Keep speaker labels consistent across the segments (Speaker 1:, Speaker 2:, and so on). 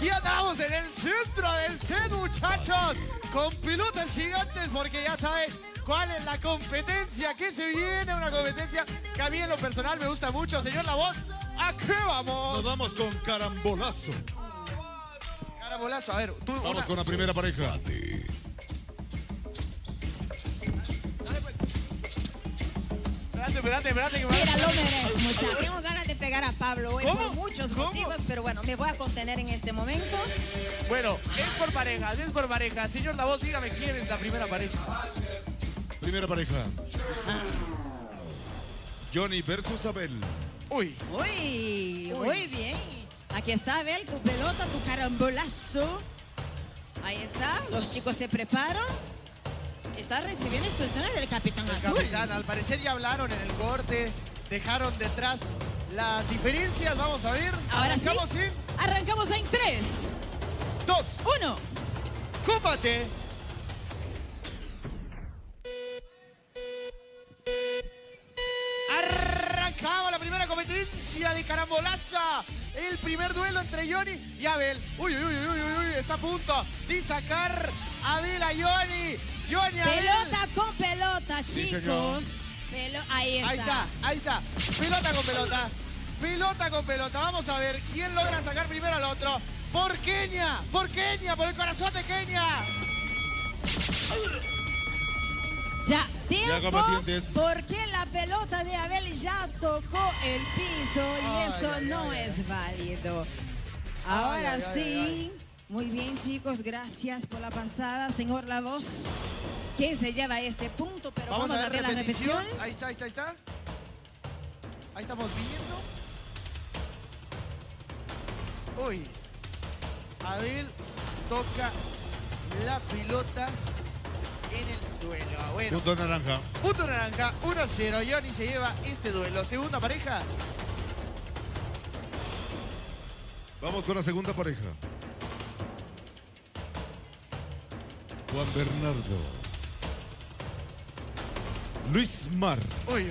Speaker 1: Y andamos en el centro del set, muchachos, con pelotas gigantes, porque ya saben cuál es la competencia que se viene. Una competencia que a mí en lo personal me gusta mucho. Señor La Voz, ¿a qué vamos?
Speaker 2: Nos vamos con carambolazo.
Speaker 1: Carambolazo, a ver. Tú,
Speaker 2: vamos con la primera pareja.
Speaker 1: Espérate.
Speaker 3: Mira, lo merezco, muchachos. Tengo ganas de pegar a Pablo hoy
Speaker 1: ¿Cómo?
Speaker 3: por muchos
Speaker 1: ¿Cómo?
Speaker 3: motivos, pero bueno, me voy a contener en este momento.
Speaker 1: Bueno, es por parejas. Señor La Voz, dígame quién es la primera pareja.
Speaker 2: Primera pareja. Johnny versus Abel.
Speaker 1: Uy.
Speaker 3: Muy bien. Aquí está, Abel, tu pelota, tu carambolazo. Ahí está, los chicos se preparan. Está recibiendo instrucciones del Capitán
Speaker 1: El
Speaker 3: Azul.
Speaker 1: capitán, al parecer ya hablaron en el corte, dejaron detrás las diferencias. Vamos a ver.
Speaker 3: Ahora sí,
Speaker 1: Arrancamos en
Speaker 3: arrancamos en 3,
Speaker 1: 2,
Speaker 3: 1.
Speaker 1: ¡combate! Arrancaba la primera competencia de carambolaza. El primer duelo entre Johnny y Abel. Uy, está a punto de sacar Abel a Johnny. Johnny, Abel.
Speaker 3: Pelota con pelota,
Speaker 2: Sí,
Speaker 3: chicos. Ahí está.
Speaker 1: Ahí está. Pelota con pelota. Pelota con pelota. Vamos a ver quién logra sacar primero al otro. Por Kenia, por el corazón de Kenia.
Speaker 3: Ya, tiempo,
Speaker 2: combatientes.
Speaker 3: porque la pelota de Abel ya tocó el piso y eso no
Speaker 1: ay.
Speaker 3: es válido. Ahora
Speaker 1: Ay.
Speaker 3: sí, muy bien, chicos, gracias por la pasada, señor La Voz. ¿Quién se lleva este punto? Pero vamos a ver la repetición.
Speaker 1: Ahí está. Ahí estamos viendo. Uy. Abel toca la pelota en el suelo. Bueno,
Speaker 2: Punto naranja.
Speaker 1: punto naranja, 1-0. Johnny se lleva este duelo. Segunda pareja.
Speaker 2: Vamos con la segunda pareja. Juan Bernardo. Luis Mar.
Speaker 1: Uy.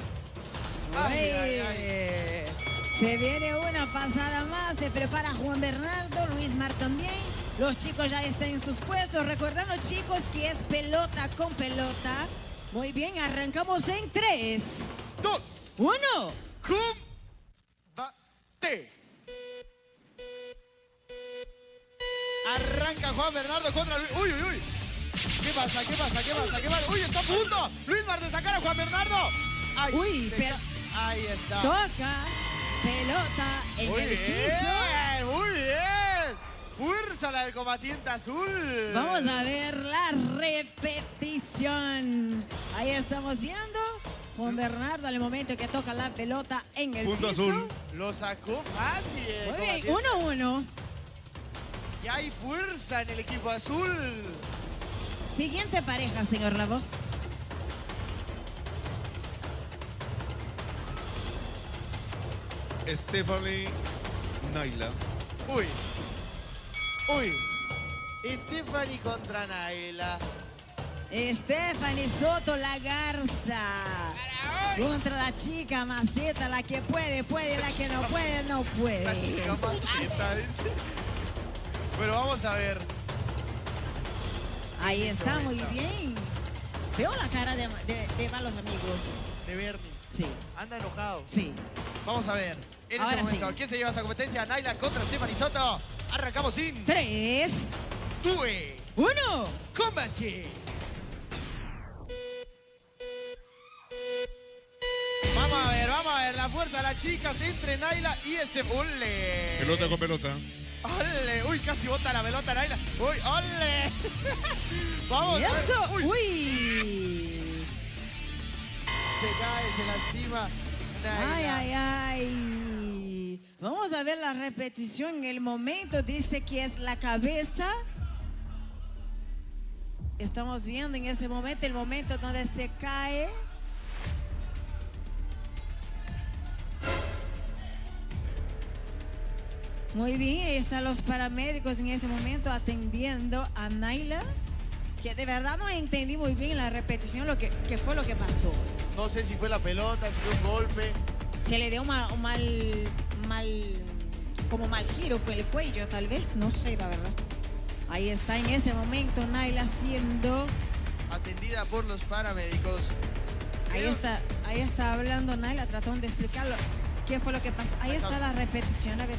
Speaker 1: Ay.
Speaker 3: Se viene una pasada más, se prepara Juan Bernardo, Luis Mar también. Los chicos ya están en sus puestos. Recordando, chicos, que es pelota con pelota. Muy bien, arrancamos en 3,
Speaker 1: 2,
Speaker 3: 1.
Speaker 1: combate. Arranca Juan Bernardo contra Luis. Uy. ¿Qué pasa? Uy, está a punto. Luis Mar de sacar a Juan Bernardo. Ay,
Speaker 3: Pero
Speaker 1: ahí está.
Speaker 3: toca pelota en
Speaker 1: Muy
Speaker 3: el
Speaker 1: bien,
Speaker 3: piso.
Speaker 1: muy bien. Fuerza la del combatiente azul.
Speaker 3: Vamos a ver la repetición. Ahí estamos viendo Juan Bernardo al momento que toca la pelota en el
Speaker 2: Punto
Speaker 3: piso.
Speaker 2: azul.
Speaker 1: Lo sacó fácil. el
Speaker 3: Muy bien,
Speaker 1: combatiente.
Speaker 3: 1-1.
Speaker 1: Y hay fuerza en el equipo azul.
Speaker 3: Siguiente pareja, señor La Voz.
Speaker 2: Stephanie Naila.
Speaker 1: Uy. Stephanie contra Naila.
Speaker 3: Stephanie Soto, la garza. Contra la chica maceta, la que puede, la que no puede, no
Speaker 1: La
Speaker 3: puede.
Speaker 1: chica maceta, dice. Bueno, vamos a ver.
Speaker 3: Ahí está, muy bien. Veo la cara de malos amigos.
Speaker 1: De Bernie.
Speaker 3: Sí,
Speaker 1: Anda enojado.
Speaker 3: sí.
Speaker 1: Vamos a ver. En
Speaker 3: Ahora
Speaker 1: este momento,
Speaker 3: sí.
Speaker 1: ¿quién se lleva esta competencia? Naila contra Stephanie Soto. Arrancamos sin
Speaker 3: 3,
Speaker 1: 2,
Speaker 3: 1.
Speaker 1: combate. Vamos a ver la fuerza de las chicas entre Naila y ¡Ole!
Speaker 2: Pelota con pelota.
Speaker 1: ¡Ole! Uy, casi bota la pelota Naila. Uy, ¡ole! Vamos
Speaker 3: ¿Y
Speaker 1: a ver.
Speaker 3: eso?
Speaker 1: Uy,
Speaker 3: Uy.
Speaker 1: se cae, se lastima Naila.
Speaker 3: Ay. Vamos a ver la repetición. En el momento dice que es la cabeza. Estamos viendo en ese momento, el momento donde se cae. Muy bien, ahí están los paramédicos en ese momento atendiendo a Naila. Que de verdad no entendí muy bien la repetición, qué fue lo que pasó.
Speaker 1: No sé si fue la pelota, si fue un golpe.
Speaker 3: Se le dio un mal como mal giro con el cuello, tal vez, no sé, la verdad. Ahí está en ese momento Naila siendo...
Speaker 1: Atendida por los paramédicos.
Speaker 3: Ahí está hablando Naila, tratando de explicarlo. ¿Qué fue lo que pasó? Ahí está la repetición, a ver.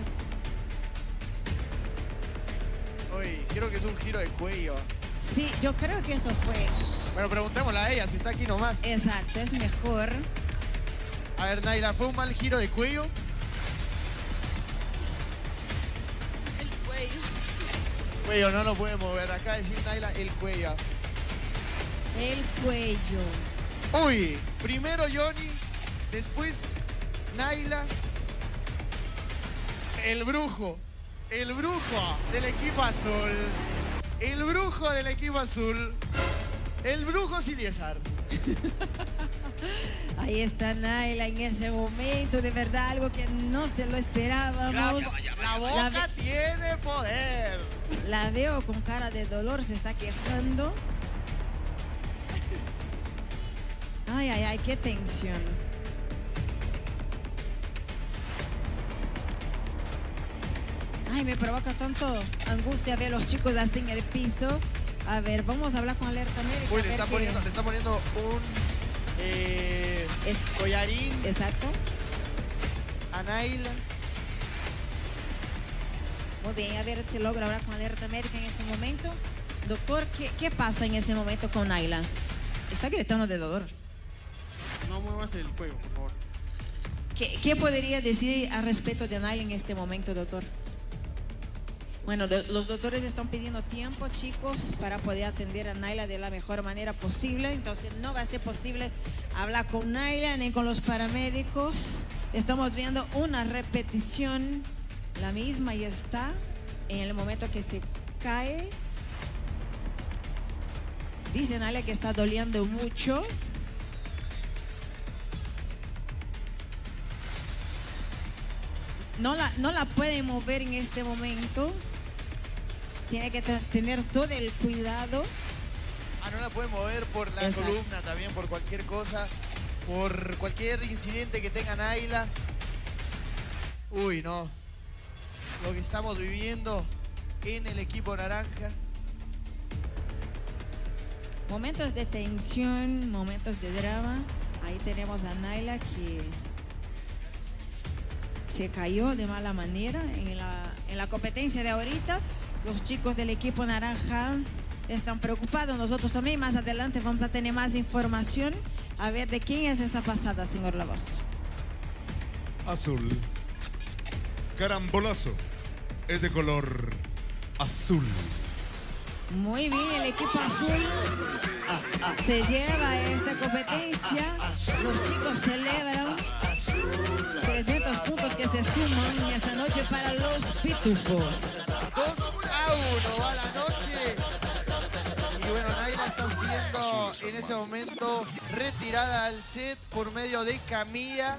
Speaker 1: Uy, creo que es un giro de cuello.
Speaker 3: Sí, yo creo que eso fue.
Speaker 1: Bueno, preguntémosle a ella si está aquí nomás.
Speaker 3: Exacto, es mejor.
Speaker 1: A ver, Naila, ¿fue un mal giro de cuello?
Speaker 4: El cuello.
Speaker 1: Cuello, no lo puede mover. Acá decir Naila, el cuello.
Speaker 3: El cuello.
Speaker 1: Uy, primero Johnny, después Naila. El brujo del equipo azul. El brujo del equipo azul. El brujo Siliesar.
Speaker 3: Ahí está Naila en ese momento, de verdad, algo que no se lo esperábamos.
Speaker 1: La boca tiene poder.
Speaker 3: La veo con cara de dolor, se está quejando. Ay, ay, ay, qué tensión. Ay, me provoca tanto angustia ver a los chicos así en el piso. A ver, vamos a hablar con Alerta América.
Speaker 1: Uy, le está poniendo un collarín
Speaker 3: Exacto.
Speaker 1: a Naila.
Speaker 3: Muy bien, a ver si logra hablar con Alerta América en ese momento. Doctor, ¿qué pasa en ese momento con Naila? Está gritando de dolor.
Speaker 1: No muevas el cuello, por favor.
Speaker 3: ¿Qué podría decir al respecto de Naila en este momento, doctor? Bueno, los doctores están pidiendo tiempo, chicos, para poder atender a Naila de la mejor manera posible. Entonces no va a ser posible hablar con Naila ni con los paramédicos. Estamos viendo una repetición, la misma y está en el momento que se cae. Dice Naila que está doliendo mucho. No la puede mover en este momento. Tiene que tener todo el cuidado.
Speaker 1: Ah, no la puede mover por la
Speaker 3: Exacto.
Speaker 1: columna también, por cualquier cosa, por cualquier incidente que tenga Naila. Uy, no. Lo que estamos viviendo en el equipo naranja.
Speaker 3: Momentos de tensión, momentos de drama. Ahí tenemos a Naila que se cayó de mala manera en la competencia de ahorita. Los chicos del equipo naranja están preocupados. Nosotros también más adelante vamos a tener más información. A ver de quién es esa pasada, señor La Voz.
Speaker 2: Azul. Carambolazo. Es de color azul.
Speaker 3: Muy bien, el equipo azul se lleva esta competencia. Los chicos celebran 300 puntos que se suman esta noche para los pitufos.
Speaker 1: 2-1 va la noche. Y bueno, Naila está siendo en ese momento retirada al set por medio de camilla.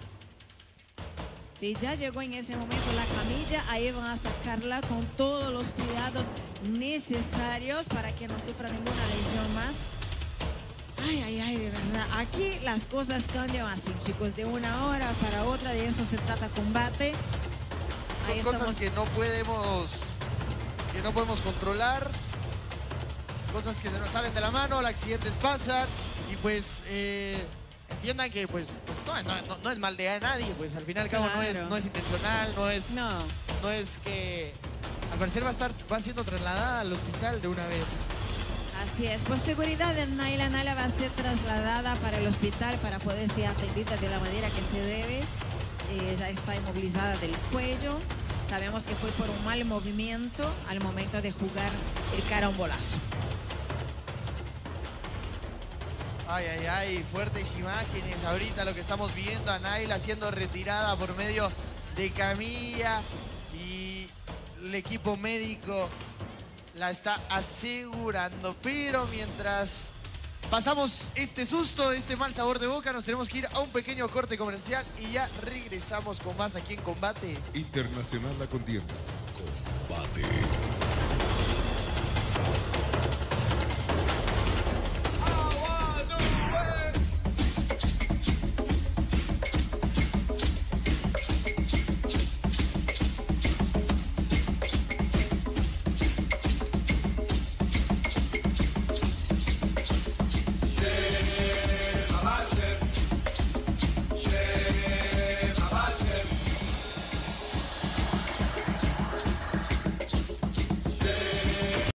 Speaker 3: Sí, ya llegó en ese momento la camilla, ahí van a sacarla con todos los cuidados necesarios para que no sufra ninguna lesión más. Ay, ay, ay, de verdad, aquí las cosas cambian así, chicos, de una hora para otra, de eso se trata combate. Ahí
Speaker 1: Son cosas
Speaker 3: estamos.
Speaker 1: que no podemos controlar, cosas que se nos salen de la mano, los accidentes pasan y pues entiendan que pues no es mal de nadie, pues al final y al cabo
Speaker 3: Claro.
Speaker 1: no es intencional, no es que al parecer va siendo trasladada al hospital de una vez.
Speaker 3: Así es, por seguridad de Naila va a ser trasladada para el hospital para poder ser atendida de la manera que se debe. Ya está inmovilizada del cuello. Sabemos que fue por un mal movimiento al momento de jugar el carambolazo.
Speaker 1: Ay, ay, ay, fuertes imágenes. Ahorita lo que estamos viendo a Naila siendo retirada por medio de camilla y el equipo médico la está asegurando. Pero mientras pasamos este susto, este mal sabor de boca, nos tenemos que ir a un pequeño corte comercial y ya regresamos con más aquí en Combate
Speaker 2: Internacional la contienda.
Speaker 5: Combate.